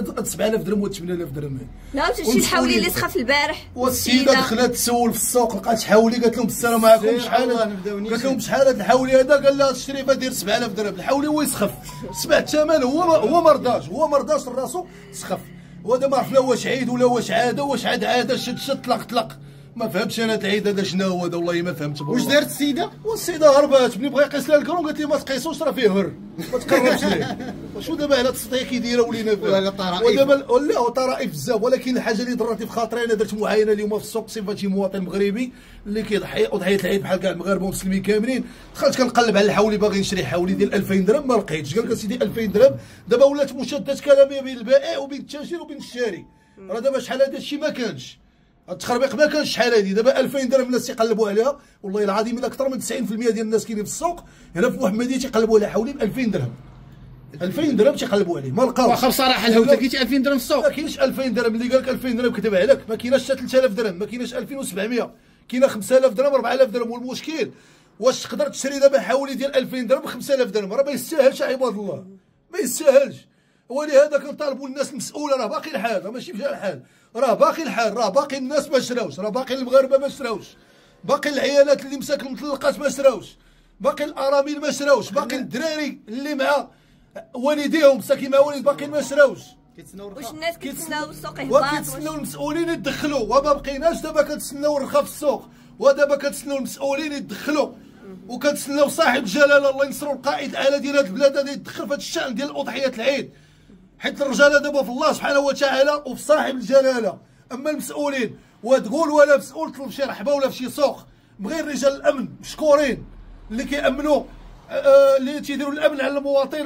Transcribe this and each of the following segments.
هاد 7000 درهم و 8000 درهم. لا شي الحولي اللي سخف البارح والسيده دخلت تسول في السوق لقات حولي قالت لهم السلام عليكم شحال قالت لهم شحال هذا الحولي هذا قال لها الشريفه دير 7000 درهم. الحولي هو يسخف سمع الثمن هو ما رضاش لراسو سخف. وهذا ما عرف لا واش عيد ولا واش عاده واش عاده شد طلق ما فهمتش انا هذا العيد هذا شنو هو هذا والله ما فهمت. واش دارت السيده؟ والسيده هربات ملي بغى يقيس لها الكرون قالت لي ما تقيسوش راه فيه هر ما تقربش ليه. شو دابا على التصديق كي دايره ولينا فيها ودابا لا طرائف بزاف. ولكن الحاجه اللي ضرتني في خاطري انا درت معاينه اليوم في السوق صفه شي مواطن مغربي اللي كيضحي وضحيه العيد بحال كاع المغاربه والمسلمين كاملين. دخلت كنقلب على الحولي باغي نشري حولي ديال 2000 درهم ما لقيتش. قال لك سيدي 2000 درهم دابا ولات مشادة كلاميه بين البائع وبين التاجر وبين الشاري. راه دابا شحال هذا الشيء ما كانش التخربيق ما كانش شحال هذه. دابا 2000 درهم الناس تيقلبوا عليها والله العظيم الا اكثر من 90% ديال الناس كاينين في السوق هنا في محمديه تيقلبوا على حولي ب 2000 درهم. 2000 درهم تيقلبوا عليه ما لقاوش. واخا بصراحه الهوته كاينش 2000 درهم في السوق. ما كاينش 2000 درهم. اللي قال لك 2000 درهم كذب عليك. ما كايناش 3000 درهم ما كايناش 2700 كاينه 5000 درهم 4000 درهم. والمشكل واش تقدر تشري دابا حولي ديال 2000 درهم ب 5000 درهم؟ راه ما يستاهلش عباد الله ما يستاهلش. ولهذا كنطالبوا الناس المسؤوله راه باقي الحال راه ماشي مشى الحال راه باقي الحال راه باقي الناس ما شراوش راه باقي المغاربه ما شراوش باقي العيالات اللي مساكن مطلقات ما شراوش باقي الارامل ما شراوش باقي الدراري اللي مع والديهم ساكن مع والد باقي ما شراوش. واش الناس كيتسناو السوق يهبط وكيتسناو المسؤولين يدخلوا وما بقيناش دابا كنتسناو الرخا في السوق ودابا كنتسناو المسؤولين يدخلوا وكنتسناو صاحب الجلاله الله ينصرو القائد الاعلى ديال هذه البلاد هذا يدخل في هذا الشان ديال اضحيات العيد حيت الرجاله دابا في الله سبحانه وتعالى وفي صاحب الجلاله. اما المسؤولين وتقول ولا مسؤول طلب شي رحبه ولا في شي سوق بغير رجال الامن مشكورين اللي كيامنوا اللي تيديروا الامن على المواطن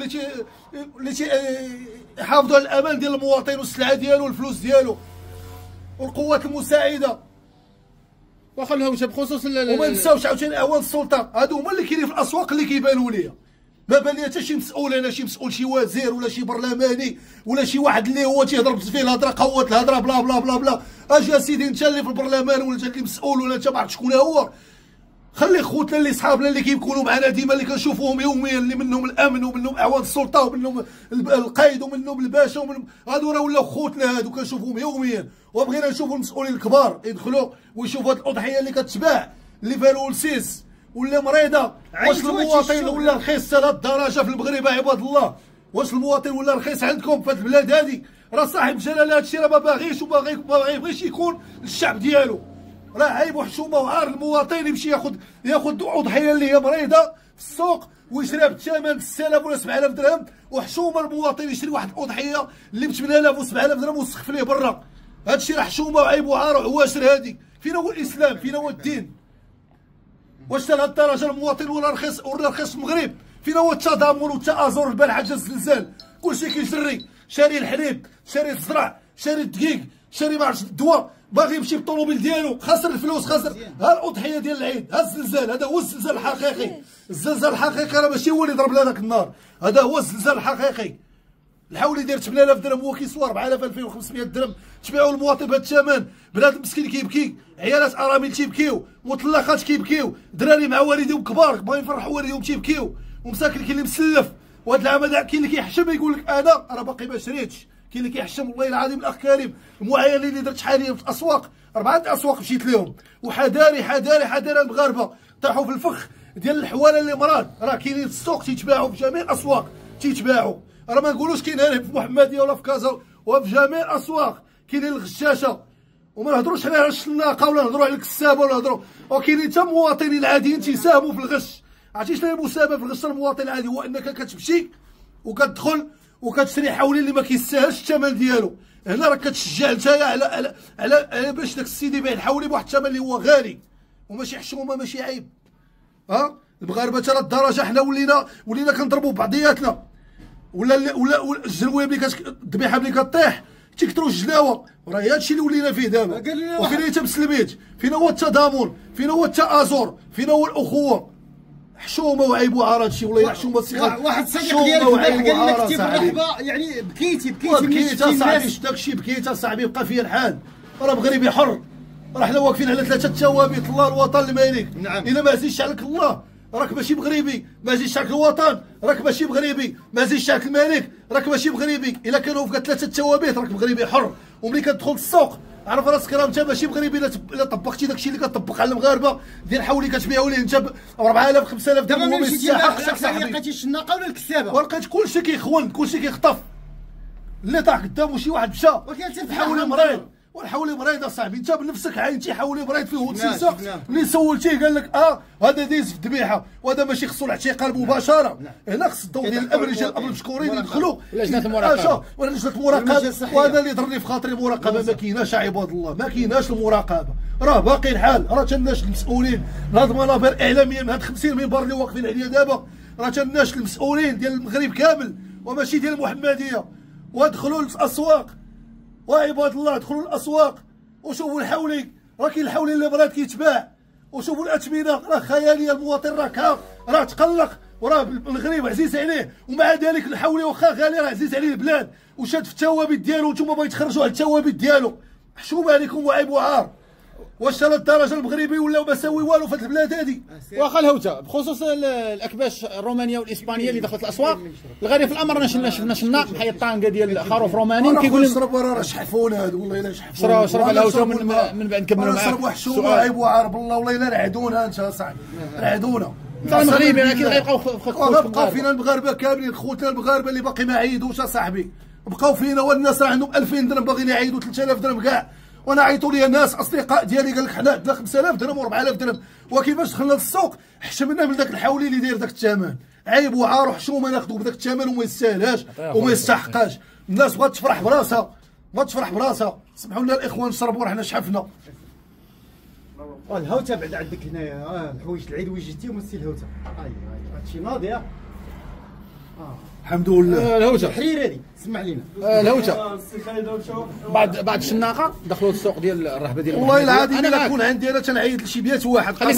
واللي يحافظوا على الامان ديال المواطن والسلعه ديالو والفلوس ديالو والقوات المساعده. واخا الهوشه بخصوص وما نساوش عاوتاني اعوان السلطه هادو هما اللي كاينين في الاسواق اللي كيبانوا ليا. ما بان لي حتى شي مسؤول انا شي مسؤول شي وزير ولا شي برلماني ولا شي واحد اللي هو تيهضر فيه الهضره قوت الهضره بلا بلا بلا بلا. اجي اسيدي انت اللي في البرلمان ولا انت اللي مسؤول ولا انت ما عرفت شكون هو. خلي خوتنا اللي صحابنا اللي كيكونوا معنا ديما اللي كنشوفوهم يوميا اللي منهم الامن ومنهم اعوان السلطه ومنهم القايد ومنهم الباشا ومنهم هادو راه ولاو خوتنا هادو كنشوفوهم يوميا. وبغينا نشوفوا المسؤولين الكبار يدخلوا ويشوفوا هاد الاضحيه اللي كتباع اللي فالولسيس ولا مريضه. واش المواطن ولا رخيص لهاد الدرجه في المغرب عباد الله؟ واش المواطن ولا رخيص عندكم في هاد البلاد هادي؟ راه صاحب جلاله هادشي راه ما باغيش ما يبغيش يكون للشعب ديالو. راه عيب وحشومه وعار المواطن يمشي ياخذ اضحيه اللي هي مريضه في السوق ويشريها بثمن 6000 ولا 7000 درهم. وحشومه المواطن يشري واحد الاضحيه اللي ب 8000 و 7000 درهم ويسخف ليه برا. هادشي راه حشومه وعيب وعار وعواشر. هادي فينا هو الاسلام فينا هو الدين؟ واش لهاد الدرجه المواطن ولا رخيص في المغرب؟ فينا هو التضامن والتآزر؟ البارح جا الزلزال كلشي كيجري شاري الحليب شاري الزرع شاري الدقيق شاري ما عرفتش الدواء باغي يمشي بالطوموبيل ديالو خاسر الفلوس خاسر. ها الاضحيه ديال العيد ها الزلزال هذا هو الزلزال الحقيقي. الزلزال الحقيقي راه ماشي هو اللي ضرب لنا داك النار هذا هو الزلزال الحقيقي. الحولي داير 8000 درهم هو كيسوى 4000 2500 درهم تبيعوا المواطن بهذا الثمن. بنادم مسكين كيبكي عيالات ارامل تيبكيو مطلقات كيبكيو دراري مع والديهم كبار باغيين يفرحوا والديهم تيبكيو ومساكن كاين اللي مسلف. وهذا العام هذا كاين اللي كيحشم يقول لك انا راه باقي ما شريتش. كاين اللي كيحشم والله العظيم الاخ كريم المعاينه اللي درت حاليا في الاسواق 4 اسواق مشيت لهم وحذاري حذاري حذاري المغاربه طاحوا في الفخ ديال الحواله اللي مراد راه كاينين في السوق تيتباعوا في جميع الاسواق تيتباعوا. راه ما نقولوش كاين هنا في محمديه ولا في كازا وفي جميع الاسواق كاينين الغشاشه. وما نهضروش حنا على الشناقه ولا نهضروا على الكسابه ولا نهضروا وكاينين حتى المواطنين العاديين تيساهموا في الغش. عرفتي شنو هي المساهمه في الغش المواطن العادي؟ هو انك كتمشي وكتدخل وكتشري حولي اللي ما كيستاهلش الثمن ديالو. هنا راك كتشجع نتايا على باش داك السيد يبيع الحولي بواحد الثمن اللي هو غالي وماشي حشومه ماشي عيب. المغاربه حتى للدرجه حنا ولينا كنضربوا بعضياتنا ولا الجلويه ملي الذبيحه ملي كطيح تيكثروا الجلاوه. راه هادشي اللي ولينا فيه دابا. وفينا حتى مسلميت فينا هو التضامن فينا هو التآزر فينا هو الاخوه. حشومه وعيب وعار هادشي والله حشومه واحد الصديق ديالك قال لك كتب الرحبه يعني بكيتي صاحبي شفت داكشي بكيت صاحبي بقى فيا الحال. راه مغربي حر راه حنا واقفين على 3 ثوابت الله الوطن الملك. نعم. الا ما عزيزش عليك الله راك ماشي مغربي. ما عزيزش عليك الوطن راك ماشي مغربي. ما عزيزش عليك الملك راك ماشي مغربي، الا كانوا فيك 3 توابيت راك مغربي حر، وملي كتدخل للسوق عرف راسك راه انت ماشي مغربي الا طبقتي داكشي اللي كطبق على المغاربه ديال حولي كتبيعوا ليه انت ب 4000 5000 درهم. دابا ماشي ديال لقيتي الشناقه ولا الكسابه، ولقيت كلشي كيخون كلشي كيخطف، اللي طاح قدامه شي واحد مشى حولي مريض والحولي مريض اصاحبي. انت بنفسك عاينتي حولي مريض فيه هو السلسه اللي سولتيه قال لك هذا دايز في الذبيحه وهذا ماشي خصو الاعتقال مباشره. هنا خص الضوء ديال الامن رجال الامن المشكورين يدخلوا لجنه المراقبه ولا لجنه المراقبه. وهذا اللي ضرني في خاطري المراقبه ما كايناش عباد الله، ما كايناش المراقبه، راه باقي الحال. راه تناش المسؤولين هاد المنابر اعلاميه من هاد 50 منبر اللي واقفين عليا دابا، راه تناش المسؤولين ديال المغرب كامل وماشي ديال المحمديه، وادخلوا للاسواق وعباد الله دخلوا للاسواق وشوفوا الحولي. راه كاين الحولي اللي براد كيتباع، وشوفوا الاثمنه راه خياليه. المواطن راه تقلق، وراه المغرب عزيز عليه، ومع ذلك الحولي واخا غالي راه عزيز عليه البلاد، وشاد في الثوابت ديالو وانتم باغي تخرجوا على الثوابت ديالو. حشوم عليكم وعيب وعار. واش للدرجه المغربي ولا ما ساوي والو في هذه البلاد هذه؟ واخا الهوته بخصوص الاكباش الرومانيه والاسبانيه اللي دخلت الاسواق، الغريب في الامر شفنا شناق بحال الطانكه ديال خروف روماني كيقول شرب راه شحفونا هادو والله الا شحفونا. شرب الهوته من بعد نكملوا معاك. شربوا حشومه عيب وعار بالله والله الا رعدونا انت اصاحبي رعدونا. انت المغربي اكيد غيبقاو بقاو فينا المغاربه كاملين، خوتنا المغاربه اللي باقي ما عيدوش اصاحبي، بقاو فينا. والناس راه عندهم 2000 درهم باغيين يعيدوا 3000 درهم كاع. وانا عيطوا لي ناس اصدقاء ديالي قال لك حنا عندنا 5000 درهم و 4000 درهم، وكيفاش دخلنا للسوق حشمنا من ذاك الحولي اللي داير ذاك الثمن. عيب وعار وحشومه ناخذوا بذاك الثمن وما يستاهلهاش وما يستحقاش. الناس بغات تفرح براسها، بغات تفرح براسها. سمحوا لنا الاخوان نشربوا راه حنا شحفنا. الهوته بعد عندك هنايا الحوايج العيد وجدتيهم السي الهوته. هادشي ناضي. الحمد لله. الهوته الحرير هذه سمع لينا. الهوته بعد الشناقه دخلوا السوق ديال الرهبه ديال والله العظيم الا كون عندي انا تنعيط لشي بيت واحد. خليك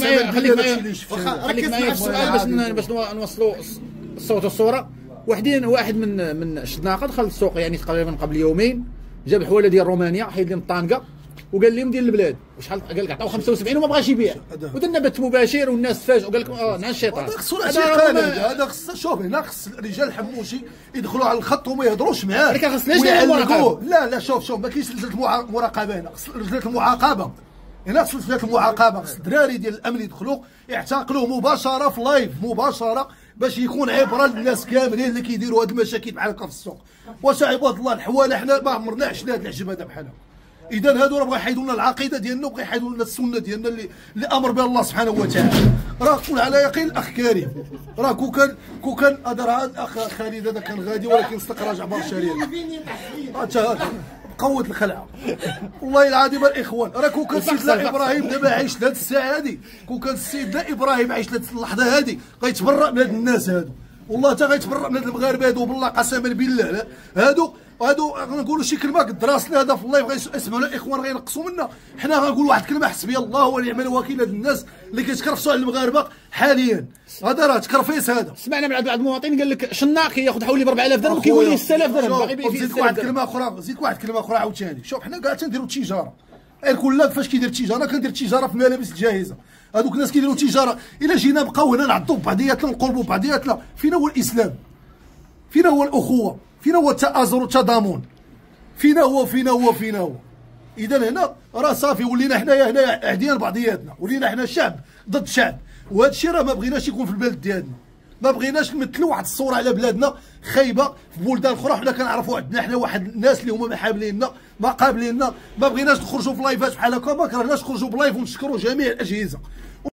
معايا السؤال باش نوصلوا الصوت والصوره. واحد من الشناقه دخل السوق يعني تقريبا قبل يومين، جاب الحواله ديال رومانيا حيد لهم الطانكه وقال لهم ديال البلاد وشحال قال لك عطاو 75 وما بغاش يبيع، ودرنا بث مباشر والناس تفاجئوا وقال لك نعم الشيطان. هذا خصو الاعتقال، هذا خص. شوف هنا خص الرجال الحموشي يدخلوا على الخط وما يهضروش معاه. ولكن خص المراقبه. لا شوف ما كاينش لجنه المراقبه هنا، خص لجنه المعاقبه. هنا خص لجنه المعاقبه، خص الدراري ديال الامن يدخلوا يعتقلوه مباشره في لايف مباشره باش يكون عبره للناس كاملين اللي كيديروا هاد المشاكل بحال هكا في السوق. واش عباد الله الحواله حنا ما عمرنا عشنا هاد العجب هذا بحالها. اذا هادو راه بغا يحيدوا لنا العقيده ديالنا وبغا يحيدوا لنا السنه ديالنا اللي امر بها الله سبحانه وتعالى. راه كون على يقين الاخ كريم، راه كون كان هذا الاخ خالد هذا كان غادي ولكن استقرا جعبر الشريعه. هذا قوة الخلعه والله العظيم الاخوان. راه كون كان سيدنا ابراهيم دابا عايش لهاد الساعه هادي، كون كان سيدنا ابراهيم عايش لهاد اللحظه هادي غيتبرأ من هاد الناس هادو، والله حتى غيتبرأ من هاد المغاربه هادو بالله قسما بالله. هادو غنقولوا شي كلمه قد راسنا هذا في اللايف غيسمعونا الاخوان غينقصوا منا. حنا غنقولوا واحد الكلمه حسبي الله ونعم الوكيل. هاد الناس اللي كيتكرفسوا على المغاربه حاليا هذا راه تكرفيس. هذا سمعنا من بعض المواطنين قال لك شناق كياخذ حوالي ب 4000 درهم وكيولي لي 6000 درهم باغي يبيع. زيد واحد الكلمه اخرى عاوتاني. شوف حنا كاع تنديروا التجاره، الكل فاش كيدير التجاره كندير التجاره في الملابس الجاهزه. هذوك الناس كيديروا التجاره. الا جينا بقاو هنا نعضوا ببعضياتنا نقلبوا ببعضياتنا، فين هو الاسلام؟ فين هو الاخوه؟ فين هو التآزر والتضامن؟ فينا هو اذا هنا راه صافي ولينا حنايا هنا عديان بعضياتنا، ولينا حنا شعب ضد شعب. وهذا الشيء راه ما بغيناش يكون في البلد ديالنا، ما بغيناش نمثلوا واحد الصوره على بلادنا خايبه في بلدان اخرى. حنا كنعرفوا عندنا حنا واحد الناس اللي هما محابليننا ما قابليننا. ما بغيناش نخرجوا في لايفات بحال هكا، ما كرهناش نخرجوا بلايف ونشكروا جميع الاجهزه.